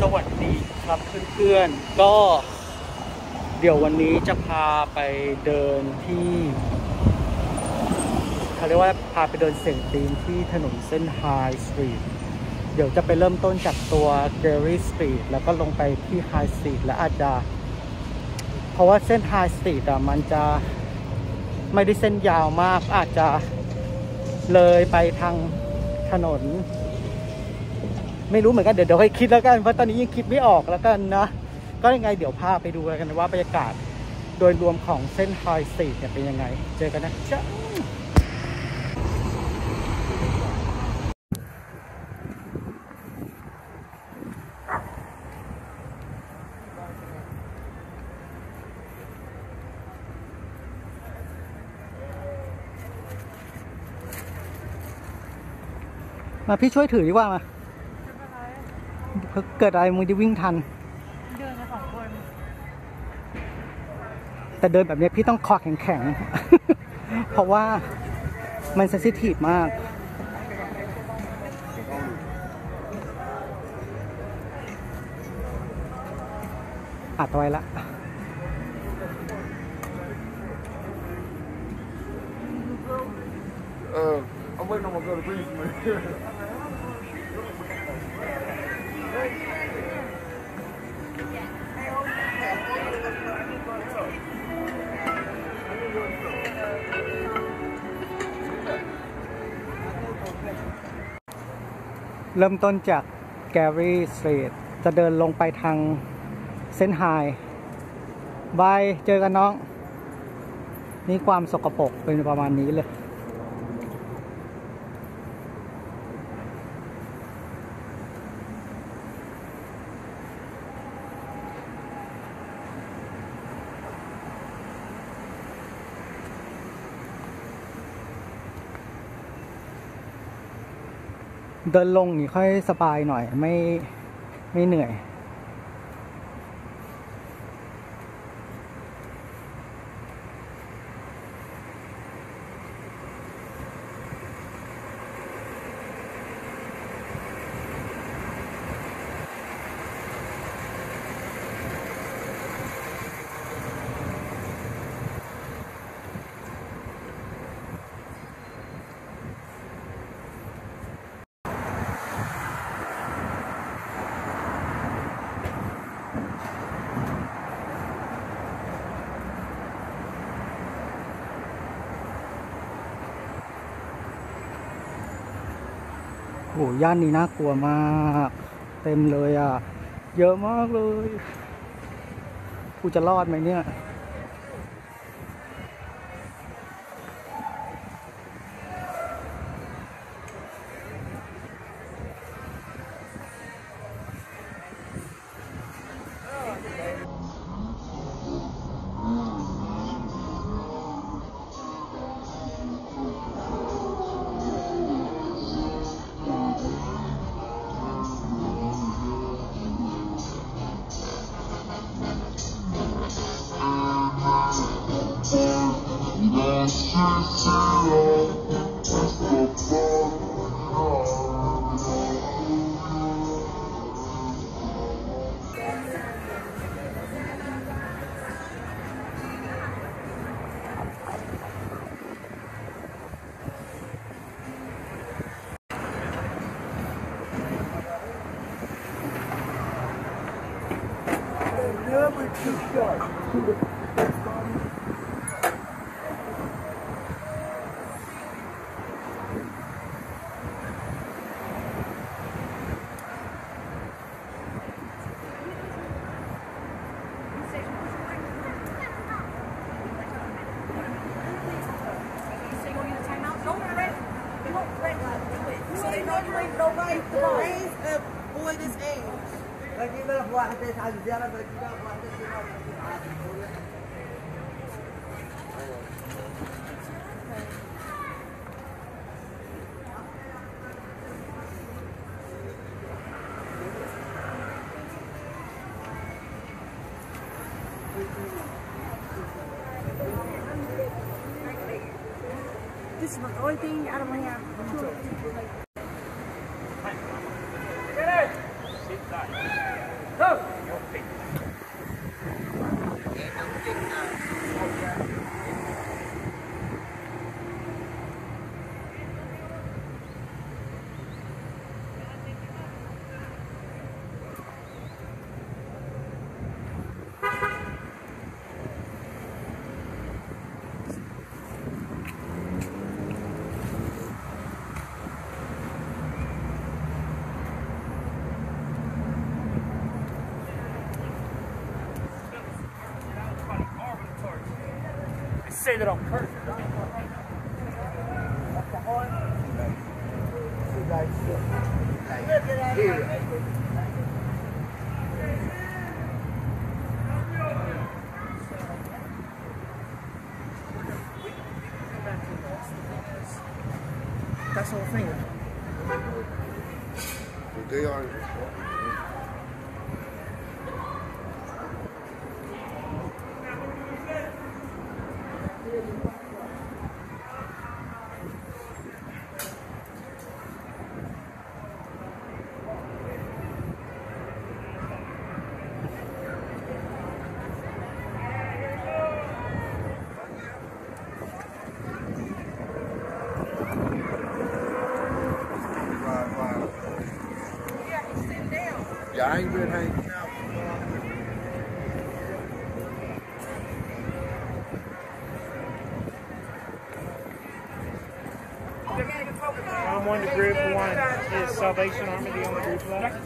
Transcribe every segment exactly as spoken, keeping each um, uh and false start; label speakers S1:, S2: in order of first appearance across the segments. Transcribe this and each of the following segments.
S1: วัสดีครับเพื่อนๆก็เดี๋ยววันนี้จะพาไปเดินที่เขาเรียกว่าพาไปเดินเสี่ยงตีนที่ถนนเส้นไฮสตรีทเดี๋ยวจะไปเริ่มต้นจากตัวเกอรี่สตรีทแล้วก็ลงไปที่ไฮสตรีทและอาจจะเพราะว่าเส้นไฮสตรีทอ่ะมันจะไม่ได้เส้นยาวมากอาจจะเลยไปทางถนนไม่รู้เหมือนกันเดี๋ยวเดี๋ยวให้คิดแล้วกันเพราะตอนนี้ยังคิดไม่ออกแล้วกันนะก็ยังไงเดี๋ยวพาไปดูกันว่าบรรยากาศโดยรวมของเส้นไฮสตรีทเนี่ยเป็นยังไงเจอกันนะจ๊ะมาพี่ช่วยถือดีกว่ามาเกิดอะไรมึงจะวิ่งทันเดินมาสองคนแต่เดินแบบนี้พี่ต้องคอแข็งๆ เพราะว่ามันเซนซิทีฟมากอัดไว้ละ
S2: เออเอาไว้นอนกับพี่มั้ย
S1: เริ่มต้นจากแกรี่สตรีทจะเดินลงไปทางเส้นไฮบายเจอกันน้องนี่ความสกปรกเป็นประมาณนี้เลยเดินลงนี่ค่อยสบายหน่อยไม่ไม่เหนื่อยโอ้ย่านนี้น่ากลัวมากเต็มเลยอ่ะเยอะมากเลยกูจะรอดไหมเนี่ย
S2: Never too short. So they know you ain't nobody raised a boy this age. Lagi lah buat hati saya ziarah bagi kita buat hati kita.
S3: This is the only thing out of my hand.
S2: Get it! Sit down.
S4: say that on purpose. That's the whole thing.
S5: They are. Yeah, I ain't been hanging out.
S4: I'm on the group one. Is Salvation Army the only group left?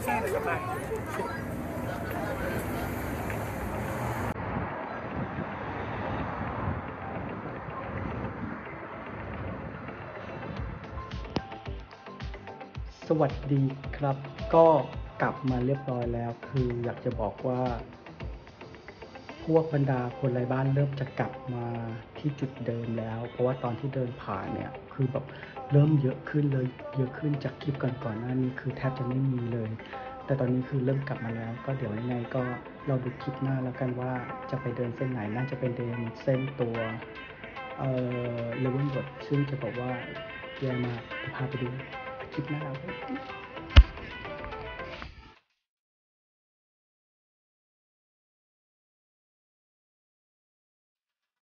S1: สวัสดีครับก็กลับมาเรียบร้อยแล้วคืออยากจะบอกว่าพวกบรรดาคนไร้บ้านเริ่มจะกลับมาที่จุดเดิมแล้วเพราะว่าตอนที่เดินผ่านเนี่ยคือแบบเริ่มเยอะขึ้นเลยเยอะขึ้นจากคลิปก่อนๆหน้านี้คือแทบจะไม่มีเลยแต่ตอนนี้คือเริ่มกลับมาแล้วก็เดี๋ยวยังไงก็เราดูคลิปหน้าแล้วกันว่าจะไปเดินเส้นไหนน่าจะเป็นเดินเส้นตัวเอ่อเลเวลบดซึ่งจะบอกว่าแย่มากพาไปดูคลิปหน้า